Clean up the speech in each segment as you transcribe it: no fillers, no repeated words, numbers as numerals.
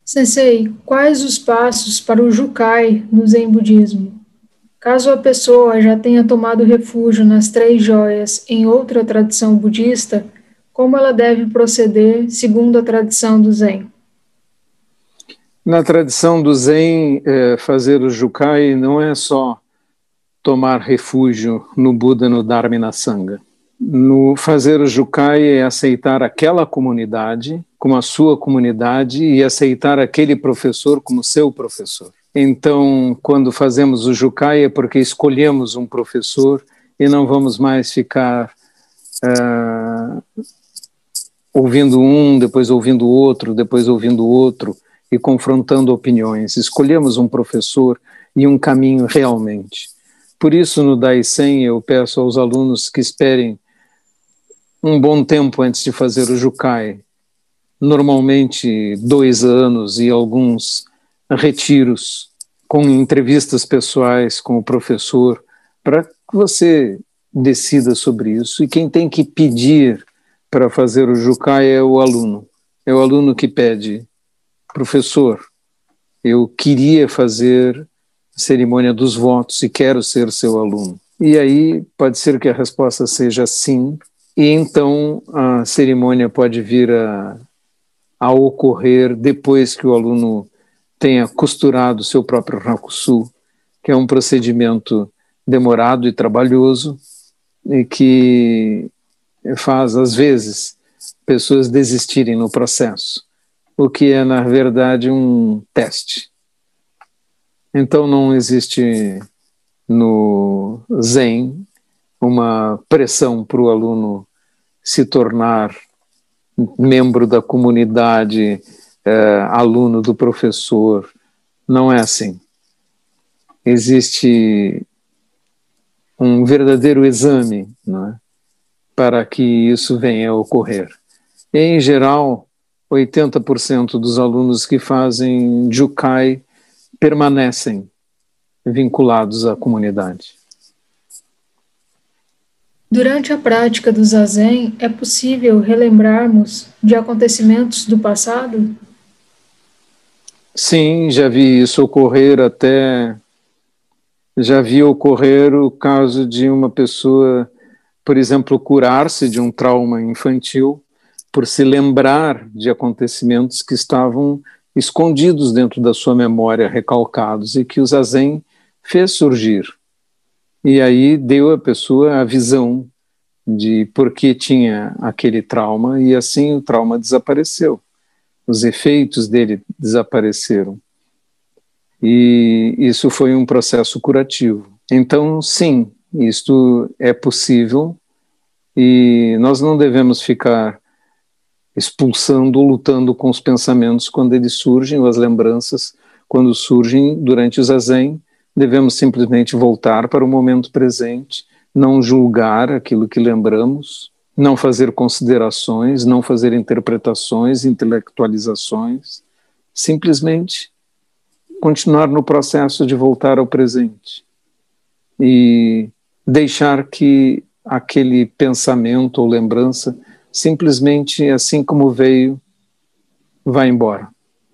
Sensei, quais os passos para o Jukai no Zen Budismo? Caso a pessoa já tenha tomado refúgio nas três joias em outra tradição budista, como ela deve proceder segundo a tradição do Zen? Na tradição do Zen, fazer o Jukai não é só tomar refúgio no Buda, no Dharma e na Sangha. No fazer o Jukai é aceitar aquela comunidade como a sua comunidade e aceitar aquele professor como seu professor. Então, quando fazemos o Jukai é porque escolhemos um professor e não vamos mais ficar ouvindo um, depois ouvindo outro, depois ouvindo outro e confrontando opiniões. Escolhemos um professor e um caminho realmente. Por isso, no Daisen, eu peço aos alunos que esperem um bom tempo antes de fazer o Jukai, normalmente 2 anos e alguns retiros com entrevistas pessoais com o professor, para que você decida sobre isso. E quem tem que pedir para fazer o Jukai é o aluno. É o aluno que pede: professor, eu queria fazer a cerimônia dos votos e quero ser seu aluno. E aí pode ser que a resposta seja sim, e então a cerimônia pode vir a ocorrer depois que o aluno tenha costurado seu próprio Hakusu, que é um procedimento demorado e trabalhoso e que faz, às vezes, pessoas desistirem no processo, o que é, na verdade, um teste. Então não existe no Zen uma pressão para o aluno se tornar membro da comunidade, aluno do professor. Não é assim. Existe um verdadeiro exame, não é, para que isso venha a ocorrer. E, em geral, 80% dos alunos que fazem Jukai permanecem vinculados à comunidade. Durante a prática do Zazen, é possível relembrarmos de acontecimentos do passado? Sim, já vi isso ocorrer até... Já vi ocorrer o caso de uma pessoa, por exemplo, curar-se de um trauma infantil por se lembrar de acontecimentos que estavam escondidos dentro da sua memória, recalcados, e que o Zazen fez surgir. E aí deu à pessoa a visão de por que tinha aquele trauma, e assim o trauma desapareceu. Os efeitos dele desapareceram. E isso foi um processo curativo. Então, sim, isto é possível e nós não devemos ficar expulsando ou lutando com os pensamentos quando eles surgem, ou as lembranças quando surgem durante o Zazen. Devemos simplesmente voltar para o momento presente, não julgar aquilo que lembramos, não fazer considerações, não fazer interpretações, intelectualizações, simplesmente continuar no processo de voltar ao presente e deixar que aquele pensamento ou lembrança simplesmente, assim como veio, vá embora.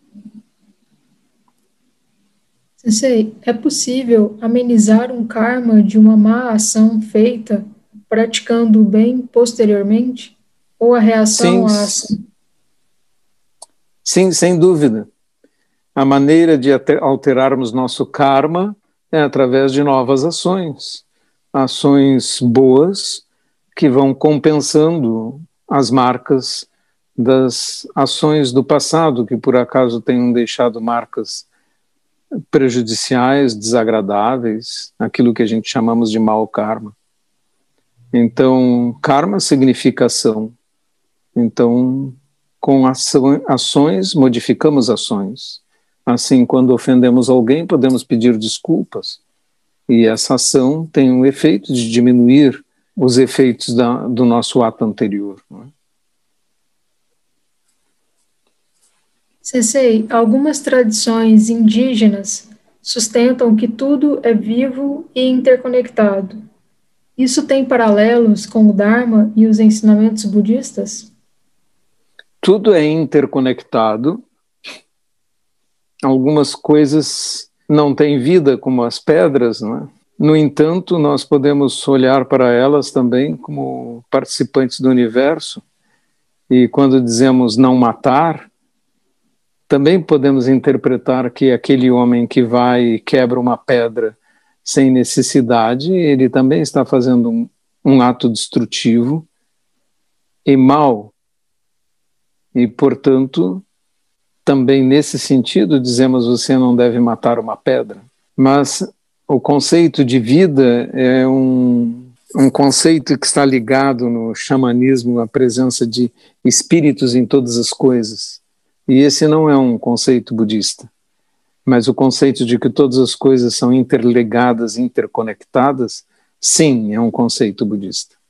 Sensei, é possível amenizar um karma de uma má ação feita praticando o bem posteriormente? Ou a reação Sim, à ação? sim, sem dúvida. A maneira de alterarmos nosso karma é através de novas ações. Ações boas que vão compensando as marcas das ações do passado, que por acaso tenham deixado marcas prejudiciais, desagradáveis, aquilo que a gente chamamos de mau karma. Então, karma significa ação. Então, com ações, modificamos ações. Assim, quando ofendemos alguém, podemos pedir desculpas. E essa ação tem um efeito de diminuir os efeitos do nosso ato anterior. Não é? Sensei, algumas tradições indígenas sustentam que tudo é vivo e interconectado. Isso tem paralelos com o Dharma e os ensinamentos budistas? Tudo é interconectado Algumas coisas não têm vida, como as pedras, né? No entanto, nós podemos olhar para elas também como participantes do universo, e quando dizemos não matar, também podemos interpretar que aquele homem que vai e quebra uma pedra sem necessidade, ele também está fazendo um ato destrutivo e mau, e, portanto, também nesse sentido dizemos você não deve matar uma pedra. Mas o conceito de vida é um conceito que está ligado no xamanismo à presença de espíritos em todas as coisas. E esse não é um conceito budista, mas o conceito de que todas as coisas são interligadas, interconectadas, sim, é um conceito budista.